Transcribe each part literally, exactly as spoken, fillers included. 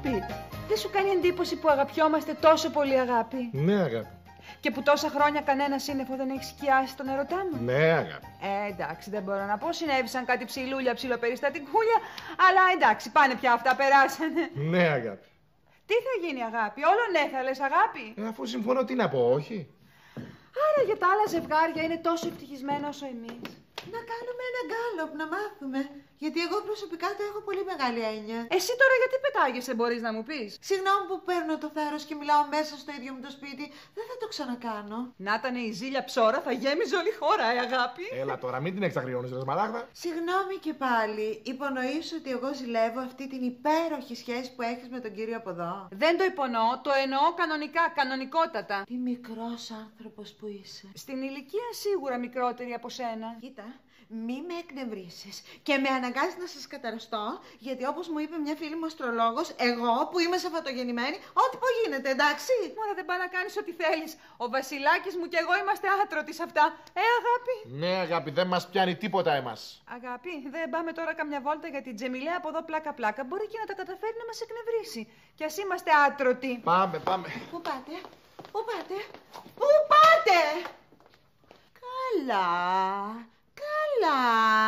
αγάπη. Δεν σου κάνει εντύπωση που αγαπιόμαστε τόσο πολύ, αγάπη? Ναι, αγάπη. Και που τόσα χρόνια κανένα σύννεφο δεν έχει σκιάσει τον ερωτά μου. Ναι, αγάπη. Ε, εντάξει, δεν μπορώ να πω. Συνέβησαν κάτι ψηλούλια, ψιλοπεριστατικούλια. Αλλά εντάξει, πάνε πια αυτά, περάσανε. Ναι, αγάπη. Τι θα γίνει, αγάπη? Όλο ναι θα λες, αγάπη? Ε, αφού συμφωνώ, τι να πω, όχι. Άρα για τα άλλα ζευγάρια είναι τόσο ευτυχισμένα όσο εμείς. Να κάνουμε ένα γκάλωπ, να μάθουμε. Γιατί εγώ προσωπικά το έχω πολύ μεγάλη έννοια. Εσύ τώρα γιατί πετάγεσαι, μπορείς να μου πεις? Συγγνώμη που παίρνω το θάρρος και μιλάω μέσα στο ίδιο μου το σπίτι. Δεν θα το ξανακάνω. Να ήταν η ζήλια ψώρα, θα γέμιζε όλη η χώρα, ε, αγάπη. Έλα τώρα, μην την εξαγριώνεις, ρε Σμαράγδα. Συγγνώμη και πάλι. Υπονοείς ότι εγώ ζηλεύω αυτή την υπέροχη σχέση που έχεις με τον κύριο από εδώ? Δεν το υπονοώ, το εννοώ κανονικά, κανονικότατα. Τι μικρός άνθρωπος που είσαι. Στην ηλικία σίγουρα μικρότερη από σένα. Κοίτα, μη με εκνευρίσεις και με αναγκάζεις να σας καταραστώ, γιατί όπως μου είπε μια φίλη μου αστρολόγος, εγώ που είμαι σαφατογεννημένη, ό,τι πω γίνεται, εντάξει. Μόρα δεν πάει να κάνεις ό,τι θέλεις. Ο Βασιλάκης μου και εγώ είμαστε άτρωτοι σε αυτά. Ε, αγάπη. Ναι, αγάπη, δεν μας πιάνει τίποτα εμάς. Αγάπη, δεν πάμε τώρα καμιά βόλτα για την Τζεμιλέ από εδώ πλάκα-πλάκα. Μπορεί και να τα καταφέρει να μας εκνευρίσει. Κι ας είμαστε άτρωτοι. Πάμε, πάμε. Πού πάτε, πού πάτε, πού πάτε? Καλά, καλά.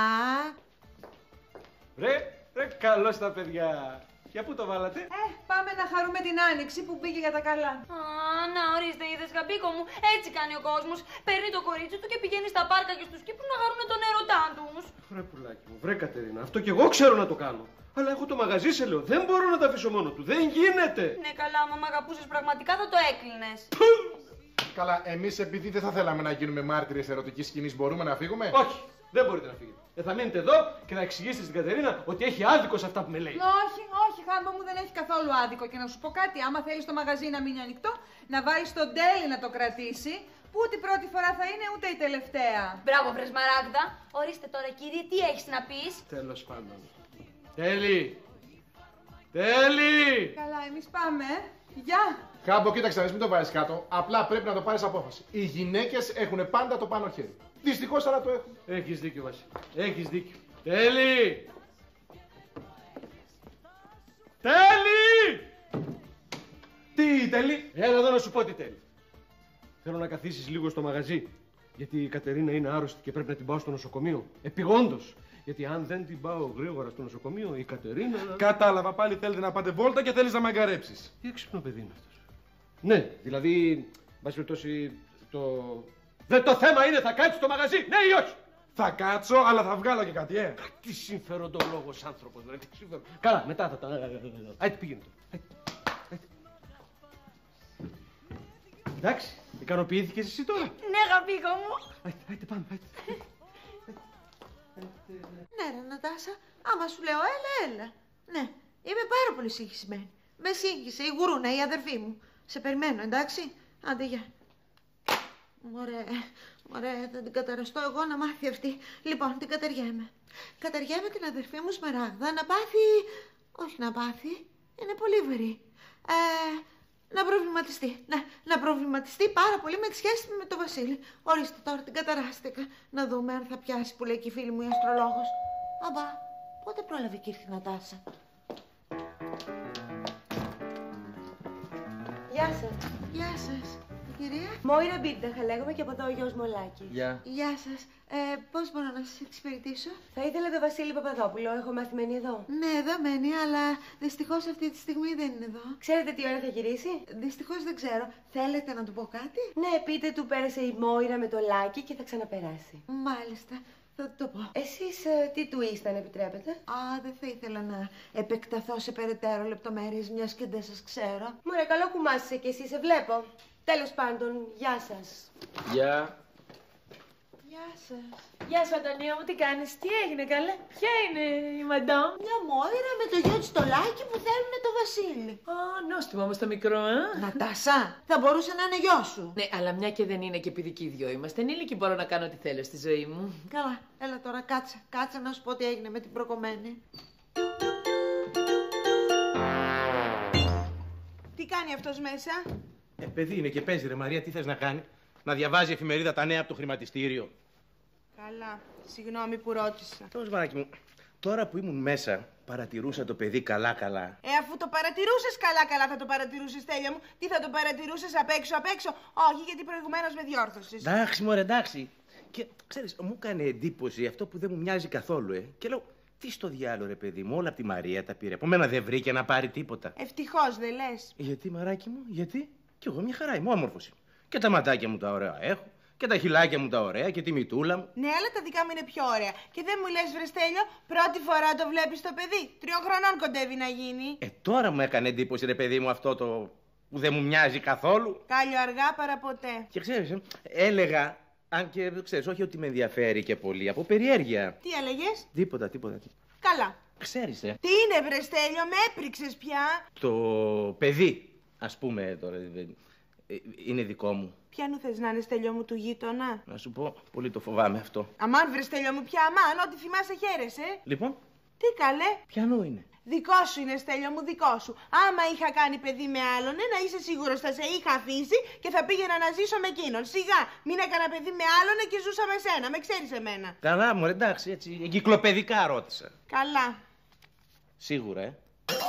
Ρε, ρε, καλώς τα παιδιά. Για πού το βάλατε? Ε, πάμε να χαρούμε την άνοιξη που πήγε για τα καλά. Α, να ορίστε, είδες γαμπίκο μου, έτσι κάνει ο κόσμος. Παίρνει το κορίτσι του και πηγαίνει στα πάρκα και στους κήπους να χαρούν τον ερωτά τους. Βρε πουλάκι μου, βρε Κατερίνα, αυτό κι εγώ ξέρω να το κάνω. Αλλά έχω το μαγαζί, σε λέω, δεν μπορώ να τα αφήσω μόνο του, δεν γίνεται. Ναι καλά, άμα μ' αγαπούσες πραγματικά θα το έκλεινες. Καλά, εμείς επειδή δεν θα θέλαμε να γίνουμε μάρτυρες ερωτικής σκηνής, μπορούμε να φύγουμε? Όχι, δεν μπορείτε να φύγετε. Ε, θα μείνετε εδώ και να εξηγήσετε στην Κατερίνα ότι έχει άδικο σε αυτά που με λέει. Όχι, όχι, Χάμπο μου, δεν έχει καθόλου άδικο. Και να σου πω κάτι, άμα θέλεις το μαγαζί να μείνει ανοιχτό, να βάλεις τον Τέλη να το κρατήσει, που ούτε η πρώτη φορά θα είναι, ούτε η τελευταία. Μπράβο, βρε Σμαράγδα. Ορίστε τώρα, κύριε, τι έχεις να πεις? Τέλος πάντων. Τέλη! Τέλη! Καλά, εμείς πάμε. Γεια! Χάμπο, κοίταξε, μην το βάζεις κάτω. Απλά πρέπει να το πάρεις απόφαση. Οι γυναίκες έχουν πάντα το πάνω χέρι. Δυστυχώς αλλά το έχουν. Έχεις δίκιο, Βάση. Έχεις δίκιο. Τέλη! Τέλη! Τι, Τέλη? Έλα εδώ να σου πω τι τέλει. Θέλω να καθίσεις λίγο στο μαγαζί. Γιατί η Κατερίνα είναι άρρωστη και πρέπει να την πάω στο νοσοκομείο. Επιγόντως. Γιατί αν δεν την πάω γρήγορα στο νοσοκομείο, η Κατερίνα. Κατάλαβα, πάλι θέλετε να πάτε βόλτα και θέλεις να μαγκαρέψεις. Τι έξυπνο παιδί είναι αυτός. Ναι, δηλαδή, βάση περιπτώσει, το. Δεν το θέμα είναι θα κάτσεις στο μαγαζί, ναι ή όχι. Θα κάτσω, αλλά θα βγάλω και κάτι, ε. Τι συμφεροντολόγος άνθρωπος, δηλαδή. Τι συμφερον... Καλά, μετά θα τα. Άιτε πήγαινε τώρα. Εντάξει, ικανοποιήθηκες εσύ τώρα? Ναι, γαμπίκο μου. Άιτε, άιτε πάμε, άιτε. Ναι ρε Νατάσα, άμα σου λέω έλα, έλα. Ναι, είμαι πάρα πολύ συγχυσμένη. Με σύγχυσε η γουρούνα, η αδερφή μου. Σε περιμένω, εντάξει. Άντε, γεια. Μωρέ, μωρέ, θα την καταραστώ εγώ να μάθει αυτή. Λοιπόν, την καταριέμαι. Καταριέμαι την αδερφή μου Σμαράγδα να πάθει... Όχι να πάθει, είναι πολύ βερή. Ε, να προβληματιστεί, ναι, να προβληματιστεί πάρα πολύ με τη σχέση με τον Βασίλη. Ορίστε τώρα, την καταράστηκα. Να δούμε αν θα πιάσει που λέει και η φίλη μου η αστρολόγος. Αμπά, πότε πρόλαβε και ήρθε η Νατάσα? Γεια σας. Γεια σας. Κυρία. Μόιρα Μπίρνταχα λέγομαι και από εδώ ο γιος μου ο Λάκης. Γεια. Γεια σας. Ε, πώς μπορώ να σας εξυπηρετήσω? Θα ήθελα τον Βασίλη Παπαδόπουλο, έχω μάθει μένει εδώ. Ναι, εδώ μένει, αλλά δυστυχώς αυτή τη στιγμή δεν είναι εδώ. Ξέρετε τι ώρα θα γυρίσει? Δυστυχώς δεν ξέρω. Θέλετε να του πω κάτι? Ναι, πείτε του πέρασε η Μόιρα με το Λάκη και θα ξαναπεράσει. Μάλιστα. Θα του το πω. Εσείς ε, τι του είστε, αν επιτρέπετε? Α, δεν θα ήθελα να επεκταθώ σε περαιτέρω λεπτομέρειες, μιας και δεν σας ξέρω. Μωρέ, καλό κουμάσαι και εσύ, σε βλέπω. Τέλος πάντων, γεια σας. Γεια. Γεια σας. Γεια σου, Αντωνία μου, τι κάνεις, τι έγινε, καλέ? Ποια είναι η μαντάμ? Μια Μόιρα με το γιο της το Λάκη που θέλουν το Βασίλη. Α, νόστιμο όμως το μικρό, ε. Νατάσα, θα μπορούσε να είναι γιο σου. Ναι, αλλά μια και δεν είναι και επειδή και οι δυο είμαστε ενήλικοι, μπορώ να κάνω ό,τι θέλω στη ζωή μου. Καλά, έλα τώρα, κάτσε. Κάτσε να σου πω τι έγινε με την προκομμένη. Τι κάνει αυτός μέσα? Ε, παιδί είναι και παίζει, ρε Μαρία, τι θες να κάνει? Να διαβάζει εφημερίδα τα νέα από το χρηματιστήριο. Καλά, συγγνώμη που ρώτησα. Τώρα, Βαράκι μου, τώρα που ήμουν μέσα, παρατηρούσα το παιδί καλά-καλά. Ε, αφού το παρατηρούσες καλά-καλά, θα το παρατηρούσες, Τέλεια μου. Τι θα το παρατηρούσες απ' έξω, απ' έξω. Όχι, γιατί προηγουμένως με διόρθωσες. Εντάξει, μωρέ, εντάξει. Και ξέρεις, μου έκανε εντύπωση αυτό που δεν μου μοιάζει καθόλου, ε. Και λέω, τι στο διάλογο, ρε παιδί μου, όλα από τη Μαρία τα πήρε. Από μένα δεν βρήκε να πάρει τίποτα. Ευτυχώς, δεν λες? Γιατί, μαράκι μου, γιατί? Κι εγώ μια χαρά είμαι, όμορφος είμαι. Και τα ματάκια μου τα ωραία έχω. Και τα χυλάκια μου τα ωραία και τη μητούλα μου. Ναι, αλλά τα δικά μου είναι πιο ωραία. Και δεν μου λες, βρε Στέλιο, πρώτη φορά το βλέπεις το παιδί. Τριών χρονών κοντεύει να γίνει. Ε, τώρα μου έκανε εντύπωση, ρε παιδί μου, αυτό το που δεν μου μοιάζει καθόλου. Κάλιο αργά παρά ποτέ. Και ξέρεις, ε, έλεγα, αν και ξέρεις, όχι ότι με ενδιαφέρει και πολύ, από περιέργεια. Τι έλεγες? Τίποτα, τίποτα, τίποτα. Καλά. Ξέρεις, ε. Τι είναι, βρε Στέλιο, με έπριξες πια. Το παιδί, ας πούμε τώρα, είναι δικό μου. Ποιανού θες να είναι, Στέλιο μου, του γείτονα? Να σου πω, πολύ το φοβάμαι αυτό. Αμάν, βρε Στέλιο μου, πια αμάν, ό,τι θυμάσαι χαίρεσαι. Λοιπόν. Τι καλέ? Ποιανού είναι? Δικό σου είναι, Στέλιο μου, δικό σου. Άμα είχα κάνει παιδί με άλλον, ε, να είσαι σίγουρος θα σε είχα αφήσει και θα πήγαινα να ζήσω με εκείνον. Σιγά, μην έκανα παιδί με άλλον και ζούσα με σένα. Με ξέρεις εμένα. Καλά, μου εντάξει, έτσι. Εγκυκλοπαιδικά ρώτησα. Καλά. Σίγουρα, ε.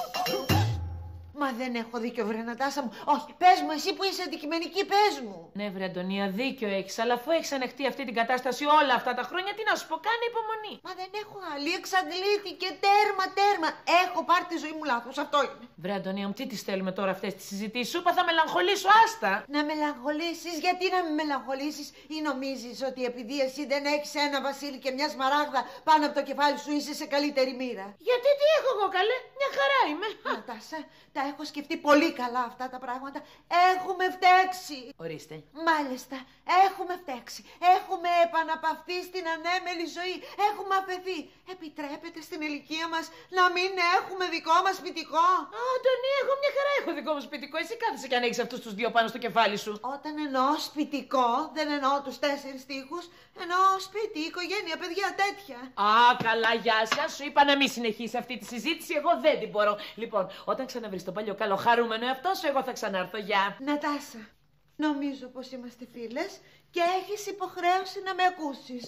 Μα δεν έχω δίκιο, βρε Νατάσα μου. Όχι, πες μου, εσύ που είσαι αντικειμενική, πες μου. Ναι, βρε Αντωνία, δίκιο έχεις. Αλλά αφού έχεις ανεχτεί αυτή την κατάσταση όλα αυτά τα χρόνια, τι να σου πω, κάνε υπομονή. Μα δεν έχω άλλη, εξαντλήθηκε, τέρμα, τέρμα. Έχω πάρει τη ζωή μου λάθος, αυτό είναι. Βρε Αντωνία μου, τι τις θέλουμε τώρα αυτές τις συζητήσεις, σου είπα θα μελαγχολήσω, άστα. Να μελαγχολήσεις, γιατί να με μελαγχολήσεις, ή νομίζεις ότι επειδή εσύ δεν έχεις ένα βασίλη και μια σμαράγδα πάνω από το κεφάλι σου είσαι σε καλύτερη μοίρα? Γιατί τι έχω εγώ, καλέ, μια χαρά είμαι. Νατάσα, τα έχω σκεφτεί πολύ καλά αυτά τα πράγματα. Έχουμε φταίξει. Ορίστε. Μάλιστα, έχουμε φταίξει. Έχουμε επαναπαυθεί στην ανέμελη ζωή. Έχουμε αφαιθεί. Επιτρέπεται στην ηλικία μας να μην έχουμε δικό μας σπιτικό? Α, Αντωνία, εγώ μια χαρά έχω δικό μου σπιτικό. Εσύ κάθεσαι και αν έχεις αυτούς τους δύο πάνω στο κεφάλι σου. Όταν εννοώ σπιτικό, δεν εννοώ τους τέσσερις τοίχους. Εννοώ σπίτι, οικογένεια, παιδιά, τέτοια. Α, καλά, γεια σας. Σου είπα να μην συνεχίσει αυτή τη συζήτηση. Εγώ δεν την μπορώ. Λοιπόν, όταν ξαναβρεις τον παλιό καλό χαρούμενο εαυτό σου, εγώ θα ξανάρθω. Γεια. Νατάσα, νομίζω πως είμαστε φίλες και έχεις υποχρέωση να με ακούσεις.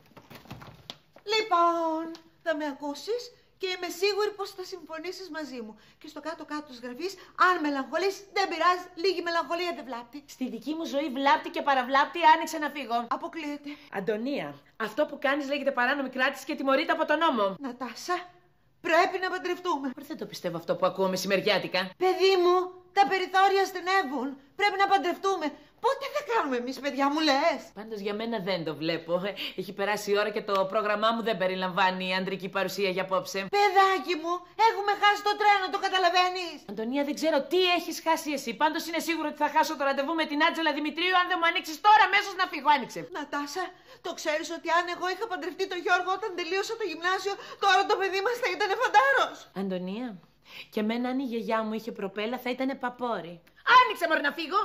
Λοιπόν, θα με ακούσεις και είμαι σίγουρη πως θα συμφωνήσεις μαζί μου. Και στο κάτω-κάτω της γραφής, αν μελαγχολείς, δεν πειράζει, λίγη μελαγχολία δεν βλάπτει. Στη δική μου ζωή βλάπτει και παραβλάπτει, άνοιξε να φύγω. Αποκλείεται. Αντωνία, αυτό που κάνεις λέγεται παράνομη κράτηση και τιμωρείται από τον νόμο. Νατάσα, πρέπει να παντρευτούμε. Δεν το πιστεύω αυτό που ακούω μεσημεριάτικα. Παιδί μου, τα περιθώρια στενεύουν. Πρέπει να παντρευτούμε. Πότε θα κάνουμε εμείς, παιδιά μου, λες? Πάντως για μένα δεν το βλέπω. Έχει περάσει η ώρα και το πρόγραμμά μου δεν περιλαμβάνει αντρική παρουσία για απόψε. Παιδάκι μου, έχουμε χάσει το τρένο, το καταλαβαίνεις? Αντωνία, δεν ξέρω τι έχεις χάσει εσύ. Πάντως είναι σίγουρο ότι θα χάσω το ραντεβού με την Άντζελα Δημητρίου αν δεν μου ανοίξεις τώρα αμέσως να φύγω. Άνοιξε. Νατάσα, το ξέρεις ότι αν εγώ είχα παντρευτεί τον Γιώργο όταν τελείωσα το γυμνάσιο, τώρα το παιδί μας θα ήταν φαντάρος. Αντωνία, και εμένα αν η γιαγιά μου είχε προπέλα θα ήταν παπόρι. Άνοιξε μωρέ να φύγω!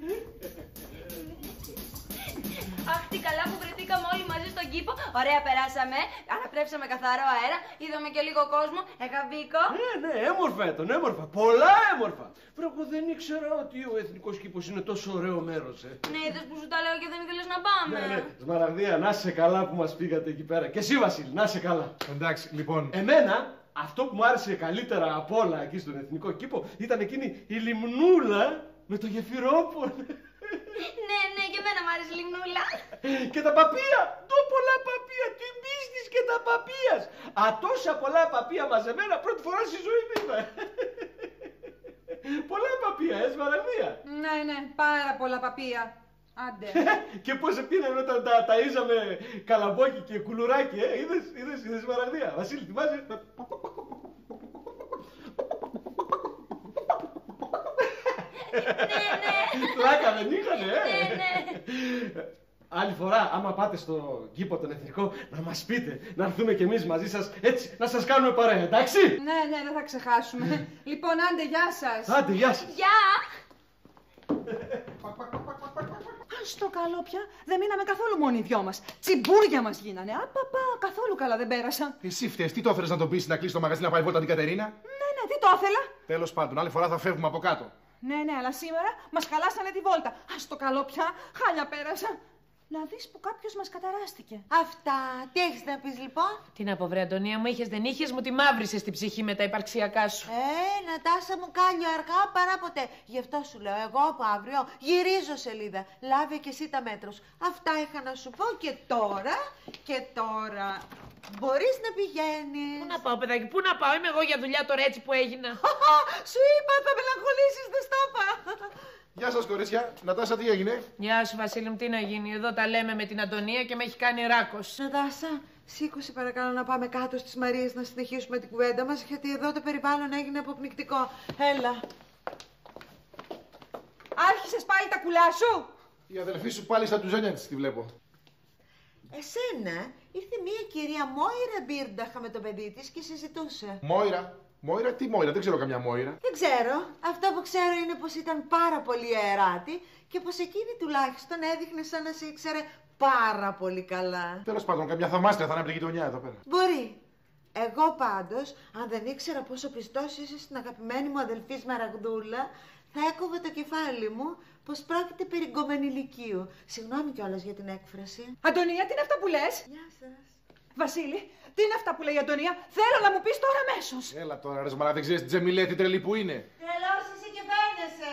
Αχ, τι καλά που βρεθήκαμε όλοι μαζί στον κήπο. Ωραία περάσαμε, αναπνεύσαμε καθαρό αέρα, είδαμε και λίγο κόσμο. Εγαβίκο. Ναι, ναι, έμορφα ήταν, έμορφα. Πολλά έμορφα. Βρε, εγώ δεν ήξερα ότι ο Εθνικός Κήπος είναι τόσο ωραίο μέρος, ε. Ναι, είδες που σου τα λέω και δεν ήθελες να πάμε. Ναι, ναι. Σμαραγδία, να είσαι καλά που μας πήγατε εκεί πέρα. Και εσύ, Βασίλη, να είσαι καλά. Εντάξει, λοιπόν. Εμένα, αυτό που μου άρεσε καλύτερα απ' όλα εκεί στον Εθνικό Κήπο ήταν εκείνη η λιμνούλα με το γεφυρόπολο. Ναι, ναι, και εμένα μου άρεσε η λιμνούλα. Και τα παπία, το πολλά παπία, την πίστης και τα παπίας. Α, τόσα πολλά παπία μαζεμένα πρώτη φορά στη ζωή μου είδα. Πολλά παπία, ε, Σμαραγδία. Ναι, ναι, πάρα πολλά παπία. Άντε. Και πώς πήραμε όταν τα ταΐζαμε καλαμπόκι και κουλουράκι, ε, είδες, είδες, είδες Σμαραγδία. Βασίλη, θυμάσαι? Ναι, ναι. Πλάκα δεν είχανε, ε. Ναι, ναι. Άλλη φορά, άμα πάτε στο κήπο τον εθνικό, να μας πείτε, να έρθουμε κι εμείς μαζί σας, έτσι, να σας κάνουμε παρέα, εντάξει? Ναι, ναι, δεν θα ξεχάσουμε. Λοιπόν, άντε, γεια σας. Άντε, γεια σας. Γεια. Ας το καλό πια, δεν μείναμε καθόλου μόνοι οι δυο μας. Τσιμπούρια μας γίνανε. Απαπα, καθόλου καλά δεν πέρασα. Εσύ φταίς, τι το έφερες να τον πεις να κλείσει το μαγαζί να πάει βόλτα την Κατερίνα? Ναι, ναι, τι το ήθελα. Τέλος πάντων, άλλη φορά θα φεύγουμε από κάτω. Ναι, ναι, αλλά σήμερα μας χαλάσανε τη βόλτα. Ας το καλό πια, χάλια πέρασα. Να δεις που κάποιος μας καταράστηκε. Αυτά. Τι έχεις να πεις λοιπόν? Τι να πω, βρε Αντωνία μου, είχες δεν είχες, μου τη μαύρησες την ψυχή με τα υπαρξιακά σου. Ε, Νατάσα μου, κάλιο αργά παρά ποτέ. Γι' αυτό σου λέω, εγώ από αύριο γυρίζω σελίδα. Λάβε και εσύ τα μέτρα σου. Αυτά είχα να σου πω και τώρα, και τώρα μπορείς να πηγαίνεις. Πού να πάω, παιδάκι, πού να πάω, είμαι εγώ για δουλειά τώρα έτσι που έγινα. Σου είπα, θα μελαγχολήσεις, δεν στο είπα. Γεια σας κορίτσια. Νατάσα, τι έγινε? Γεια σου Βασίλη μου, τι να γίνει, εδώ τα λέμε με την Αντωνία και με έχει κάνει ράκος. Νατάσα, σήκωσε παρακαλώ να πάμε κάτω στις Μαρίες να συνεχίσουμε την κουβέντα μας, γιατί εδώ το περιβάλλον έγινε αποπνικτικό. Έλα. Άρχισες πάλι τα κουλά σου. Η αδελφή σου πάλι στα τουζένια της τη βλέπω. Εσένα ήρθε μία κυρία Μόιρα Μπίρνταχα με το παιδί της και συζητούσε. Μόιρα. Μόιρα, τι Μόιρα, δεν ξέρω καμιά Μόιρα. Δεν ξέρω. Αυτό που ξέρω είναι πως ήταν πάρα πολύ αεράτη και πως εκείνη τουλάχιστον έδειχνε σαν να σε ήξερε πάρα πολύ καλά. Τέλος πάντων, καμιά θαυμάστρια θα είναι από την γειτονιά εδώ πέρα. Μπορεί. Εγώ πάντως, αν δεν ήξερα πόσο πιστός είσαι στην αγαπημένη μου αδελφή Σμαραγδούλα, θα έκοβα το κεφάλι μου πως πρόκειται περί γκομενηλικίου. Συγγνώμη κιόλας για την έκφραση. Αντωνία, τι είναι αυτά που λες? Γεια σας. Βασίλη, τι είναι αυτά που λέει η Αντωνία? Θέλω να μου πεις τώρα αμέσως. Έλα τώρα, ρε Σμαρά, δεν ξέρεις την Τζεμιλέ, την τρελή που είναι. Τρελός είσαι και φαίνεσαι.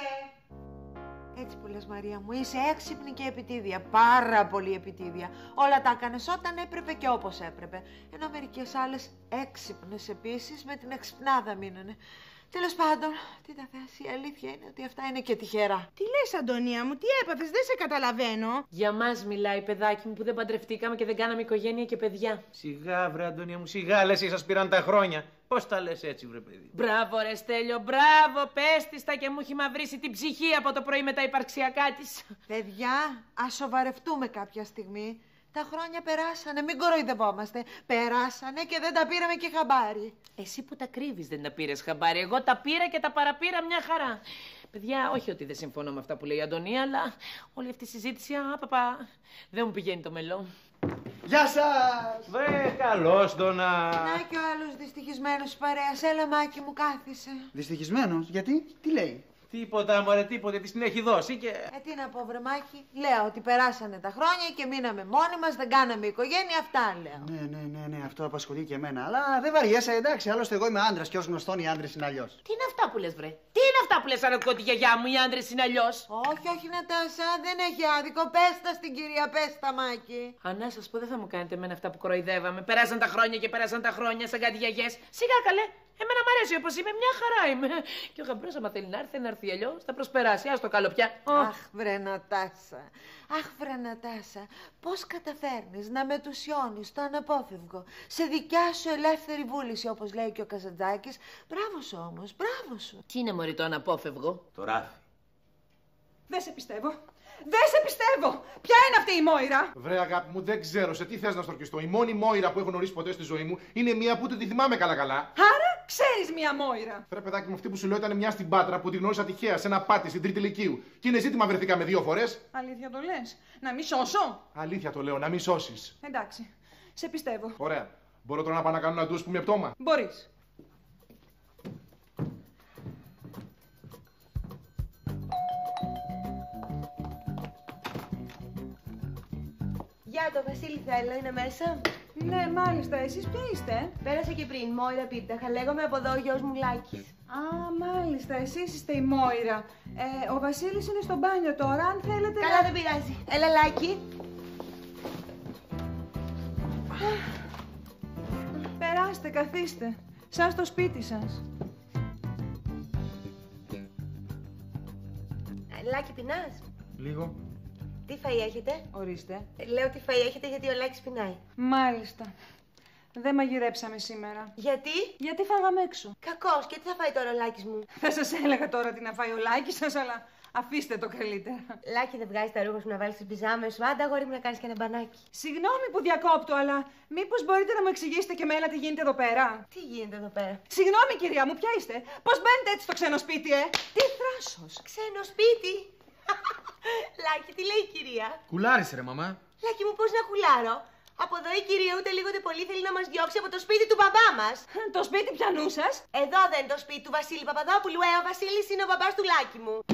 Έτσι που λες, Μαρία μου, είσαι έξυπνη και επιτίδια. Πάρα πολύ επιτίδια. Όλα τα έκανες όταν έπρεπε και όπως έπρεπε. Ενώ μερικές άλλες έξυπνες επίσης με την εξυπνάδα μείνανε. Τέλος πάντων, τι τα θες, η αλήθεια είναι ότι αυτά είναι και τυχερά. Τι λες, Αντωνία μου, τι έπαθες, δεν σε καταλαβαίνω. Για μας μιλάει, παιδάκι μου, που δεν παντρευτήκαμε και δεν κάναμε οικογένεια και παιδιά. Σιγά, βρε Αντωνία μου, σιγά, λες, σας πήραν τα χρόνια. Πώς τα λες έτσι, βρε παιδί? Μπράβο, ρε Στέλιο, μπράβο, πες της τα και μου έχει μαυρίσει την ψυχή από το πρωί με τα υπαρξιακά της. Παιδιά, ας σοβαρευτούμε κάποια στιγμή. Τα χρόνια περάσανε, μην κοροϊδευόμαστε. Περάσανε και δεν τα πήραμε και χαμπάρι. Εσύ που τα κρύβεις δεν τα πήρες χαμπάρι. Εγώ τα πήρα και τα παραπήρα μια χαρά. Παιδιά, όχι ότι δεν συμφωνώ με αυτά που λέει η Αντωνία, αλλά όλη αυτή η συζήτηση, α, παπα, δεν μου πηγαίνει το μελό. Γεια σας! Βρε, καλώς το να... Να και ο άλλος δυστυχισμένος παρέας. Έλα, Μάκη μου, κάθισε. Δυστυχισμένος, γιατί, τι λέει? Τίποτα, μωρέ, τίποτα, της την έχει δώσει και... Ε, τι να πω, βρε Μάκη. Λέω ότι περάσανε τα χρόνια και μείναμε μόνοι μας, δεν κάναμε οικογένεια, αυτά λέω. Ναι, ναι, ναι, ναι, αυτό απασχολεί και εμένα. Αλλά δεν βαριέσαι, εντάξει, άλλωστε εγώ είμαι άντρας και ως γνωστόν οι άντρες είναι αλλιώς. Τι είναι αυτά που λες, βρε? Τι είναι αυτά που λες, Αρακώ, τη γιαγιά μου, οι άντρες είναι αλλιώς? Όχι, όχι, Νατάσα, δεν έχει άδικο. Πέστα στην κυρία, πέστα, Μάκη. Αν να σας πω, δεν θα μου κάνετε εμένα αυτά που κοροϊδεύαμε. Περάσαν τα χρόνια και περάσαν τα χρόνια σαν κάτι γιαγιές. Σιγά καλέ. Εμένα μ' αρέσει όπως είμαι, μια χαρά είμαι. Και ο γαμπρός, άμα θέλει να έρθει, να έρθει αλλιώς, θα προσπεράσει. Ας το καλό πια. Αχ, βρε Νατάσα. Αχ, βρε Νατάσα. Πώς καταφέρνεις να μετουσιώνεις το αναπόφευκτο σε δικιά σου ελεύθερη βούληση, όπως λέει και ο Καζαντζάκης. Μπράβο σου όμως, μπράβο σου. Τι είναι, μωρή, το αναπόφευγο? Το ράφι. Δεν σε πιστεύω. Δεν σε πιστεύω! Ποια είναι αυτή η Μόιρα? Βρε αγάπη μου, δεν ξέρω σε τι θες να στορκιστώ. Η μόνη Μόιρα που έχω γνωρίσει ποτέ στη ζωή μου είναι μία που ούτε τη θυμάμαι καλά-καλά. Άρα ξέρεις μία Μόιρα. Βρε παιδάκι μου, αυτή που σου λέω ήταν μια στην Πάτρα που τη γνώρισα τυχαία σε ένα πάτη στην Τρίτη Λυκείου. Και είναι ζήτημα βρεθήκαμε δύο φορές. Αλήθεια το λες? Να μη σώσω? Αλήθεια το λέω, να μη σώσεις. Εντάξει, σε πιστεύω. Ωραία. Μπορώ τώρα να πάω να κάνω ένα ντους που με πτώμα? Μπορείς. Γεια, το Βασίλη θέλω, είναι μέσα. Ναι, μάλιστα. Εσείς ποια είστε? Πέρασε και πριν, Μόιρα Πίρταχα. Λέγομαι από εδώ ο γιος μου Λάκης. Α, μάλιστα. Εσείς είστε η Μόιρα. Ε, ο Βασίλης είναι στο μπάνιο τώρα, αν θέλετε. Καλά, να... δεν πειράζει. Έλα, Λάκη. Περάστε, καθίστε. Σαν στο σπίτι σας. Λάκη, πεινάς? Λίγο. Τι φαΐ έχετε? Ορίστε. Λέω τι φαΐ έχετε γιατί ο Λάκης πεινάει. Μάλιστα. Δεν μαγειρέψαμε σήμερα. Γιατί? Γιατί φάγαμε έξω. Κακός. Και τι θα φάει τώρα ο Λάκης μου? Θα σας έλεγα τώρα τι να φάει ο Λάκης σας, αλλά αφήστε το καλύτερα. Λάκη, δεν βγάζεις τα ρούχα σου να βάλεις τις πιζάμες σου? Άντε, αγόρι μου, να κάνεις και ένα μπανάκι. Συγγνώμη που διακόπτω, αλλά μήπως μπορείτε να μου εξηγήσετε και εμένα τι γίνεται εδώ πέρα? Τι γίνεται εδώ πέρα? Συγγνώμη, κυρία μου, ποια είστε? Πώς μπαίνετε έτσι στο ξένο σπίτι, ε? Τι θράσος! Ξένο σπίτι. Λάκη, τι λέει η κυρία? Κουλάρισε, ρε μαμά. Λάκη μου, πώς να κουλάρω? Από εδώ η κυρία ούτε λίγο ούτε πολύ θέλει να μας διώξει από το σπίτι του μπαμπά μας. Το σπίτι πιανού σας? Εδώ δεν είναι το σπίτι του Βασίλη Παπαδόπουλου, ε, ο Βασίλης είναι ο μπαμπάς του Λάκη μου.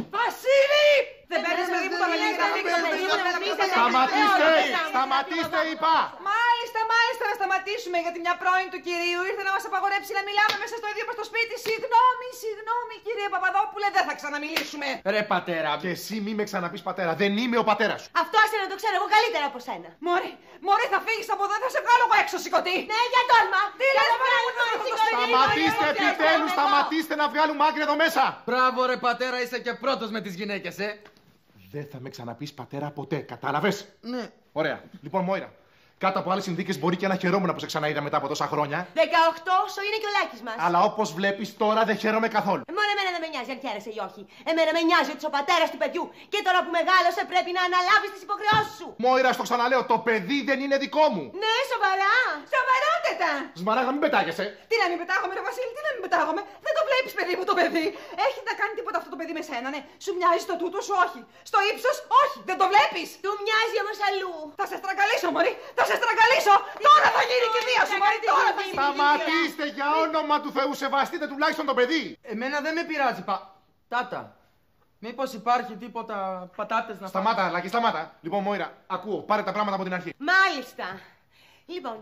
Βασίλη! Δεν παίρνεις παιδί μου το λογικό. Σταματήστε! Σταματήστε, είπα! Μάλιστα, μάλιστα, να σταματήσουμε γιατί μια πρώην του κυρίου ήρθε να μας απαγορέψει να μιλάμε μέσα στο ίδιο μας το σπίτι. Συγγνώμη, συγγνώμη, κύριε Παπαδόπουλε, δεν θα ξαναμιλήσουμε. Ρε πατέρα, και εσύ μη με ξαναπείς πατέρα. Δεν είμαι ο πατέρας σου. Αυτό άσε να το ξέρω εγώ καλύτερα από σένα. Μωρή, μωρή, θα φύγεις από εδώ, θα σε βγάλω εγώ έξω, σηκωτή. Ναι, για τόλμα. Τι λες, Σταματήστε επιτέλους, σταματήστε να βγάλουμε άκρη εδώ μέσα. Μπράβο, ρε πατέρα, είσαι και πρώτος με τις γυναίκες, ε. Δεν θα με ξαναπείς πατέρα ποτέ, κατάλαβες? Ναι. Ωραία. Λοιπόν, Μόιρα, κάτω από άλλες συνθήκες μπορεί και να χαιρόμουν που σε ξαναείδα μετά από τόσα χρόνια. δεκαοκτώ όσο είναι και ο Λάκης μας. Αλλά όπως βλέπεις τώρα δεν χαίρομαι καθόλου. Ε, μόνο εμένα δεν με νοιάζει αν χαίρεσαι ή όχι. Εμένα με νοιάζει ότι είσαι ο πατέρας του παιδιού και τώρα που μεγάλωσε πρέπει να αναλάβεις τις υποχρεώσεις σου. Μόιρα, στο ξαναλέω, το παιδί δεν είναι δικό μου. Ναι, σοβαρά. Σοβαρότατα. Σμαράγα, μην πετάγεσαι. Τι να μην πετάγομαι, ρε Βασίλη, τι να μην πετάγομαι. Δεν το βλέπεις, παιδί μου, το παιδί. Έχει να κάνει τίποτα αυτό το παιδί με σένα, ναι. Σου μοιάζει στο τούτο σου, όχι. Στο ύψος, όχι. Δεν το βλέπεις. Του μοιάζει όμως αλλού. Θα σε στραγγαλίσω, μωρή. Θα σε στραγγαλίσω. Τώρα θα γίνει και δύο σου, μωρή. Τώρα θα γίνει. Σταματήστε, για όνομα του Θεού, σεβαστείτε τουλάχιστον το παιδί. Εμένα δεν με πειράζει, πα... Τάτα. Μήπως υπάρχει τίποτα πατάτες να φάμε. Σταμάτα, Λάκη, σταμάτα. Λοιπόν, Μόιρα, ακούω, πάρε τα πράγματα από την αρχή. Μάλιστα. Λοιπόν.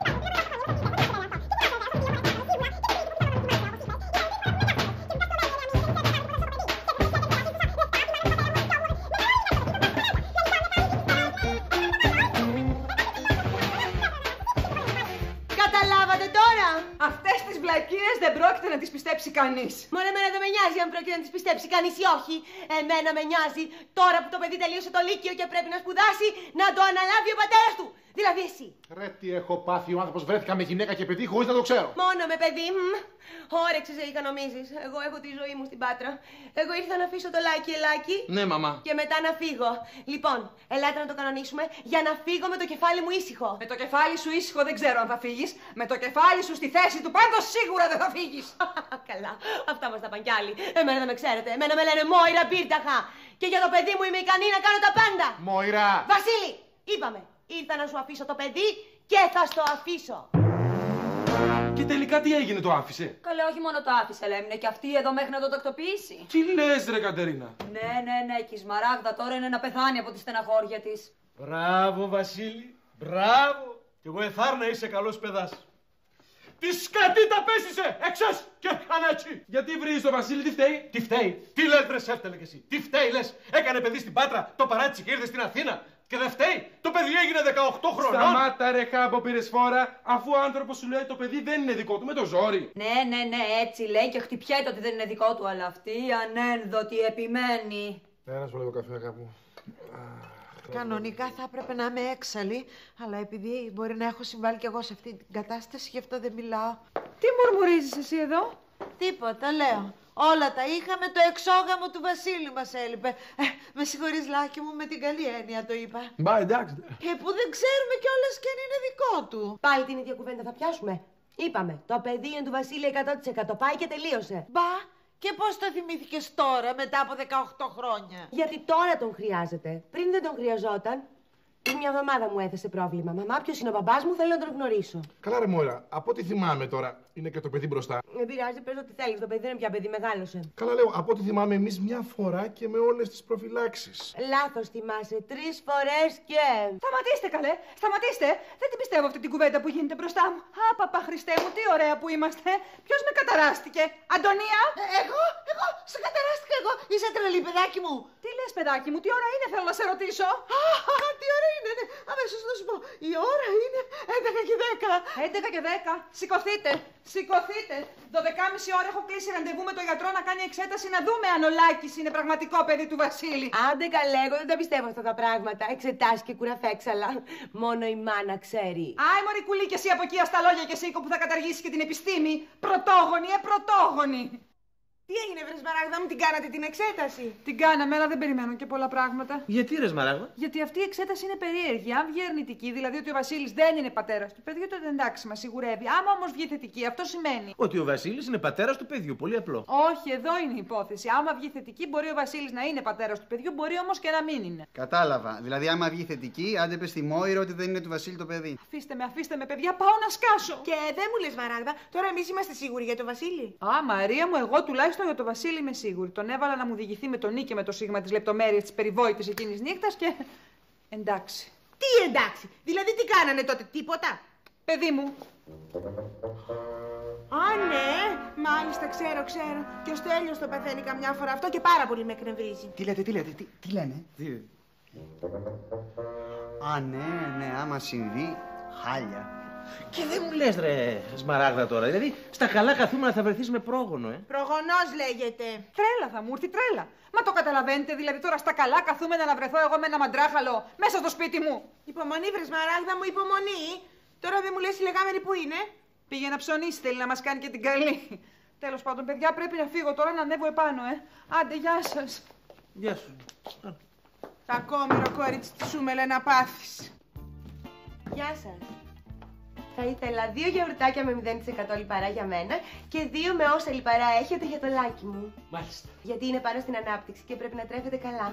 Καταλάβατε τώρα! Αυτές τις βλακίες δεν πρόκειται να τις πιστέψει κανείς. Μόνο εμένα δεν με νοιάζει αν πρόκειται να τις πιστέψει κανείς ή όχι. Εμένα με νοιάζει τώρα που το παιδί τελείωσε το λύκειο και πρέπει να σπουδάσει να το αναλάβει ο πατέρας του. Δηλαδή εσύ. Ρε, τι έχω πάθει, ο άνθρωπος βρέθηκα με γυναίκα και παιδί χωρίς να το ξέρω. Μόνο με παιδί. Όρεξες, Εϊκα, νομίζεις. Εγώ έχω τη ζωή μου στην Πάτρα. Εγώ ήρθα να αφήσω το Λάκη, Ελάκη. Ναι, μαμά. Και μετά να φύγω. Λοιπόν, ελάτε να το κανονίσουμε για να φύγω με το κεφάλι μου ήσυχο. Με το κεφάλι σου ήσυχο δεν ξέρω αν θα φύγεις. Με το κεφάλι σου στη θέση του πάντως σίγουρα δεν θα φύγεις. Καλά, αυτά μας τα πάνε κι άλλοι. Εμένα δεν με ξέρετε. Εμένα με λένε Μόιρα Μπίρταχα. Και για το παιδί μου είμαι ικανή να κάνω τα πάντα. Μόιρα. Βασίλη, είπαμε. Ήρθα να σου αφήσω το παιδί και θα στο αφήσω. Και τελικά τι έγινε, το άφησε? Καλέ, όχι μόνο το άφησε, λέμε, και αυτή εδώ μέχρι να το τακτοποιήσει. Τι λες, ρε Κατερίνα? Ναι, ναι, ναι, και η Σμαράγδα τώρα είναι να πεθάνει από τη στεναχώρια της. Μπράβο, Βασίλη, μπράβο. Κι εγώ εθάρ να είσαι καλός παιδάς. Τι σκατή τα πέσησε, εξές και χανάτσι. Γιατί βρίζεις το Βασίλη, τι φταίει? Τι φταίει? Τι λες, ρε Σέφτελε κι εσύ? Τι φταίει, λες? Έκανε παιδί στην Πάτρα, το παράτησε και ήρθε στην Αθήνα. Και δεν φταίει. Το παιδί έγινε δεκαοκτώ χρονών. Σταμάτα, ρε Χάμπο, πήρες φόρα, αφού ο άνθρωπος σου λέει το παιδί δεν είναι δικό του με το ζόρι. Ναι, ναι, ναι, έτσι λέει και χτυπιέται ότι δεν είναι δικό του, αλλά αυτή η ανένδοτη επιμένει. Ένα σου λίγο καφέ, αγάπη. Κανονικά θα έπρεπε να είμαι έξαλλη, αλλά επειδή μπορεί να έχω συμβάλει κι εγώ σε αυτή την κατάσταση, γι' αυτό δεν μιλάω. Τι μουρμουρίζεις εσύ εδώ? Τίποτα, λέω. Όλα τα είχαμε, το εξόγαμο του Βασίλη μας έλειπε. Ε, με συγχωρείς, Λάκη μου, με την καλή έννοια το είπα. Μπα, εντάξει. Και που δεν ξέρουμε κιόλας κι αν είναι δικό του. Πάλι την ίδια κουβέντα θα πιάσουμε. Είπαμε, το παιδί είναι του Βασίλη εκατό τοις εκατό. Πάει και τελείωσε. Μπα, και πώς το θυμήθηκες τώρα, μετά από δεκαοκτώ χρόνια? Γιατί τώρα τον χρειάζεται. Πριν δεν τον χρειαζόταν. Πριν μια εβδομάδα μου έθεσε πρόβλημα. Μαμά, ποιος είναι ο μπαμπάς μου, θέλω να τον γνωρίσω. Καλά, ρε Μόιρα, από ό,τι θυμάμαι τώρα, είναι και το παιδί μπροστά. Με πειράζει, πες ό,τι θέλεις. Το παιδί δεν είναι πια παιδί, μεγάλωσε. Καλά, λέω, από ό,τι θυμάμαι εμείς μια φορά και με όλες τις προφυλάξεις. Λάθος θυμάσαι. Τρεις φορές και. Σταματήστε, καλέ, σταματήστε. Δεν την πιστεύω αυτή την κουβέντα που γίνεται μπροστά μου. Α, παπά Χριστέ μου, τι ωραία που είμαστε. Ποιος με καταράστηκε? Αντωνία! Ε, εγώ, εγώ, σε καταράστηκα εγώ. Είσαι τρελή, παιδάκι μου. Τι λες, παιδάκι μου, τι ώρα είναι, θέλω να σε ρωτήσω. Α, τι ώρα είναι, ναι. Αμέσως να σου πω. Η ώρα είναι έντεκα και δέκα. έντεκα και δέκα. Σηκωθείτε, σηκωθείτε. δώδεκα και μισή ώρα έχω κλείσει ραντεβού με τον γιατρό να κάνει εξέταση να δούμε αν ο Λάκης είναι πραγματικό παιδί του Βασίλη. Άντε καλέ, εγώ δεν τα πιστεύω αυτά τα πράγματα. Εξετάσει και κουραφέξαλα. Μόνο η μάνα ξέρει. Άι, μωρή κουλή, και εσύ από εκεί στα λόγια και σήκω που θα καταργήσει και την επιστήμη. Πρωτόγονη, ε, πρωτόγονη. Τι έγινε, βρε Σμαράγδα μου, την κάνατε την εξέταση? Την κάναμε, αλλά δεν περιμένω και πολλά πράγματα. Γιατί, ρε Σμαράγδα? Γιατί αυτή η εξέταση είναι περίεργη. Αν βγει αρνητική, δηλαδή ότι ο Βασίλης δεν είναι πατέρας του παιδιού, τότε εντάξει, μας σιγουρεύει. Άμα όμως βγει θετική, αυτό σημαίνει ότι ο Βασίλης είναι πατέρας του παιδιού. Πολύ απλό. Όχι, εδώ είναι η υπόθεση. Άμα βγει θετική, μπορεί ο Βασίλης να είναι πατέρας του παιδιού, μπορεί όμως και να μην είναι. Κατάλαβα. Δηλαδή, άμα βγει θετική, άντε πες στη Μόιρα ότι δεν είναι του Βασίλη το παιδί. Αφήστε με, αφήστε με, παιδιά, πάω να σκάσω. Και δεν μου λες, Μαράγδα, τώρα εμείς είμαστε σίγουροι για το Βασίλη. Α, Μαρία μου, εγώ τουλάχιστον Τουλάχιστον για τον Βασίλη είμαι σίγουρη. Τον έβαλα να μου διηγηθεί με τον Νί και με το Σίγμα τις λεπτομέρειες της περιβόητης εκείνης νύχτας και. Εντάξει. Τι εντάξει, δηλαδή τι κάνανε τότε, τίποτα. Παιδί μου. Α, ναι, μάλιστα, ξέρω, ξέρω. Και ο Στέλιος το παθαίνει καμιά φορά αυτό και πάρα πολύ με εκνευρίζει. Τι λέτε, τι λέτε, τι, τι λένε. Τι... Α, ναι, ναι, άμα συμβεί, χάλια. Και δεν μου λες ρε Σμαράγδα τώρα, δηλαδή στα καλά καθούμενα θα βρεθείς με πρόγονο, ε. Προγονός λέγεται. Τρέλα θα μου έρθει, τρέλα. Μα το καταλαβαίνετε, δηλαδή τώρα στα καλά καθούμενα να βρεθώ εγώ με ένα μαντράχαλο μέσα στο σπίτι μου. Υπομονή, βρε Σμαράγδα μου, υπομονή. Τώρα δεν μου λες η λεγάμενη που είναι. Πήγε να ψωνίσει, θέλει να μας κάνει και την καλή. Τέλος πάντων, παιδιά, πρέπει να φύγω τώρα να ανέβω επάνω, ε. Άντε, γεια σας. Γεια σου. Κακόμοιρο κόριτσι τη Σούμελα να πάθεις. Γεια σας. Θα ήθελα δύο γιαουρτάκια με μηδέν τοις εκατό λιπαρά για μένα και δύο με όσα λιπαρά έχετε για το λάκι μου. Μάλιστα. Γιατί είναι πάνω στην ανάπτυξη και πρέπει να τρέφετε καλά.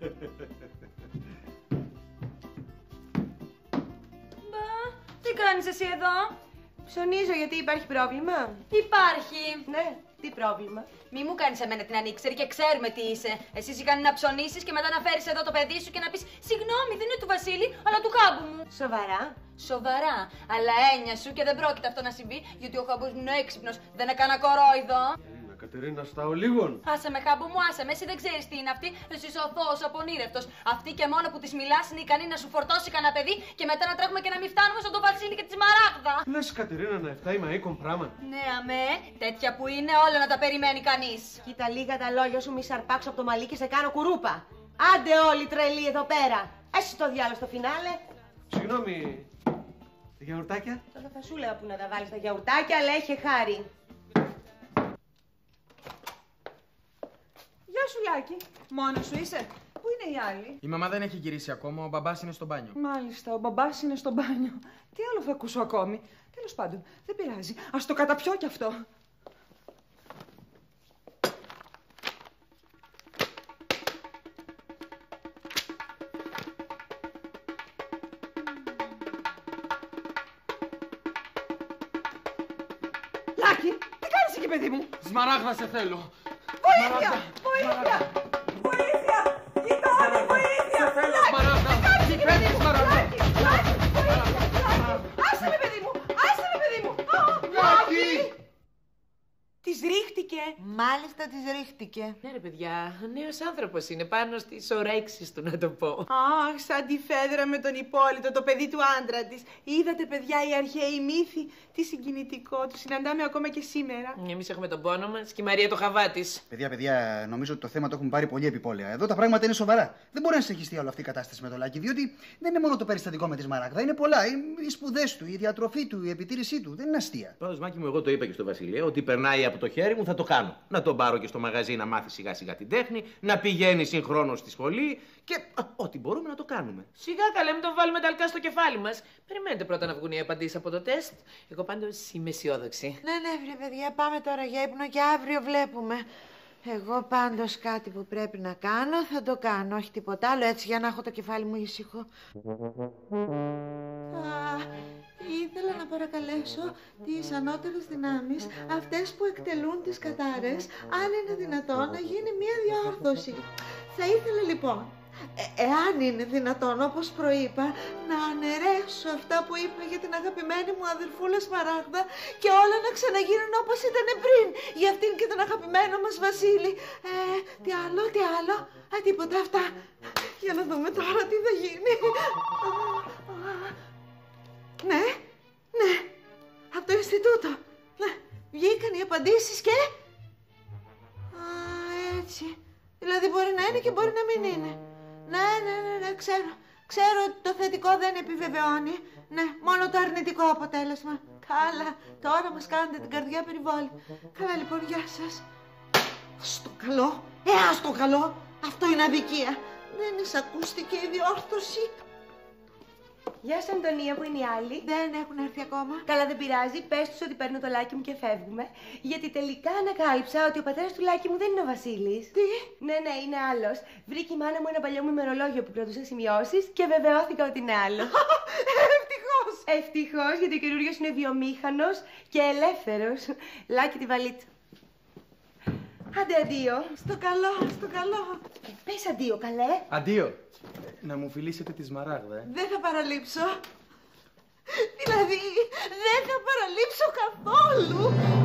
Μπα, τι κάνεις εσύ εδώ? Ψωνίζω γιατί υπάρχει πρόβλημα. Υπάρχει. Ναι, τι πρόβλημα. Μη μου κάνεις εμένα την ανήξερη και ξέρουμε τι είσαι. Εσύ ικανή να ψωνίσεις και μετά να φέρεις εδώ το παιδί σου και να πεις συγγνώμη, δεν είναι του Βασίλη, αλλά του κάμπου μου. Σοβαρά. Σοβαρά. Αλλά έννοια σου και δεν πρόκειται αυτό να συμβεί, γιατί ο κάμπος μου είναι έξυπνος. Δεν έκανα κορόιδο. Κατερίνα, στα ολίγων. Άσε με, κάμπο μου, άσε με. Εσύ δεν ξέρεις τι είναι αυτή. Εσύ είσαι ο θώος απονήρευτος. Αυτή και μόνο που της μιλάς είναι ικανή να σου φορτώσει κανένα παιδί και μετά να τρέχουμε και να μην φτάνουμε στον Βασίλη και τη Σμαράγδα. Λες, Κατερίνα, να εφτάει μαΐκον πράγμα. Ναι, αμέ. Τέτοια που είναι, όλα να τα περιμένει κανείς. Κοίτα λίγα τα λόγια σου, μη σαρπάξω από το μαλλί και σε κάνω κουρούπα. Άντε όλοι τρελοί εδώ πέρα. Έσαι το διάλογο στο φινάλε. Συγγνώμη. Τα γιαουρτάκια. Τώρα θα σου έλεγα που να τα βάλεις τα γιαουρτάκια, αλλά έχει χάρη. Γεια σου, Λάκη. Μόνος σου είσαι? Πού είναι οι άλλοι? Η μαμά δεν έχει γυρίσει ακόμα, ο μπαμπάς είναι στο μπάνιο. Μάλιστα, ο μπαμπάς είναι στο μπάνιο. Τι άλλο θα ακούσω ακόμη? Τέλος πάντων, δεν πειράζει. Ας το καταπιώ κι αυτό. Λάκη, τι κάνεις εκεί, παιδί μου? Σμαράγδα, σε θέλω. Βοήθεια! Βοήθεια! Βοήθεια! Κοιτώνει, βοήθεια! Λάκη, τι κάνεις εκεί, παιδί μου? Λάκη, Λάκη, βοήθεια! Άσε με, παιδί μου! Άσε με, παιδί μου! Λάκη! Της ρίχτηκε. Μάλιστα της ρίχτηκε. Ναι ρε παιδιά, ο νέος άνθρωπος είναι πάνω στις ωρέξεις του να το πω. Αχ, σαν τη Φέδρα με τον Υπόλοιπο, το παιδί του άντρα της. Είδατε παιδιά οι αρχαίοι μύθοι, τι συγκινητικό, του συναντάμε ακόμα και σήμερα. Εμείς έχουμε τον πόνο μας και η Μαρία το χαβά της. Παιδιά, παιδιά, νομίζω ότι το θέμα το έχουμε πάρει πολύ επιπόλαια. Εδώ τα πράγματα είναι σοβαρά. Δεν μπορεί να συνεχιστεί όλη αυτή η κατάσταση με το Λάκη, διότι δεν είναι μόνο το περιστατικό με τη Σμαράγδα. Είναι πολλά. Οι σπουδές του, η διατροφή του, η επιτήρησή του. Δεν είναι αστεία. Πάντως, Μάκη μου, εγώ το είπα και στο Βασιλείο, ότι περνάει από το χέρι μου θα το κάνω. Να τον πάρω και στο μαγαζί να μάθει σιγά σιγά την τέχνη, να πηγαίνει συγχρόνως στη σχολή και α, ό,τι μπορούμε να το κάνουμε. Σιγά καλέ, μην τον βάλουμε τα αλκά στο κεφάλι μας. Περιμένετε πρώτα να βγουν οι απαντήσεις από το τεστ. Εγώ πάντως είμαι αισιόδοξη. Ναι, ναι, βρε παιδιά, πάμε τώρα για ύπνο και αύριο βλέπουμε. Εγώ πάντως κάτι που πρέπει να κάνω θα το κάνω, όχι τίποτα άλλο, έτσι για να έχω το κεφάλι μου ήσυχο. Α, ήθελα να παρακαλέσω τις ανώτερες δυνάμεις, αυτές που εκτελούν τις κατάρες, αν είναι δυνατόν να γίνει μία διόρθωση. Θα ήθελα λοιπόν, ε, εάν είναι δυνατόν, όπως προείπα, να αναιρέσω αυτά που είπα για την αγαπημένη μου αδερφούλα Σμαράγδα και όλα να ξαναγίνουν όπως ήταν πριν για αυτήν και τον αγαπημένο μας Βασίλη. Ε, τι άλλο, τι άλλο, α, τίποτα αυτά. Για να δούμε τώρα τι θα γίνει. Ναι, ναι, από το Ινστιτούτο. Ναι, βγήκαν οι απαντήσεις και... Α, έτσι. Δηλαδή μπορεί να είναι και μπορεί να μην είναι. Ναι, ναι, ναι, ναι, ξέρω. Ξέρω ότι το θετικό δεν επιβεβαιώνει. Ναι, μόνο το αρνητικό αποτέλεσμα. Καλά, τώρα μας κάνετε την καρδιά περιβόλη. Καλά λοιπόν, γεια σας. Στο καλό, ε, ας το καλό. Αυτό είναι αδικία. Δεν εισακούστηκε η διόρθωση. Γεια σου, Αντωνία, που είναι οι άλλοι. Δεν έχουν έρθει ακόμα. Καλά, δεν πειράζει. Πες τους ότι παίρνω το Λάκι μου και φεύγουμε. Γιατί τελικά ανακάλυψα ότι ο πατέρας του Λάκι μου δεν είναι ο Βασίλης. Τι? Ναι, ναι, είναι άλλος. Βρήκε η μάνα μου ένα παλιό μου ημερολόγιο που κρατούσα σημειώσεις και βεβαιώθηκα ότι είναι άλλο. Ευτυχώς! Ευτυχώς, γιατί ο καινούριος είναι βιομήχανος και ελεύθερος. Λάκι, τη βαλίτσα. Άντε, αντίο. Στο καλό, στο καλό. Ε, πες αντίο, καλέ. Αντίο. Να μου φιλήσετε τη Σμαράγδα, ε. Δεν θα παραλείψω. Δηλαδή, δεν θα παραλείψω καθόλου.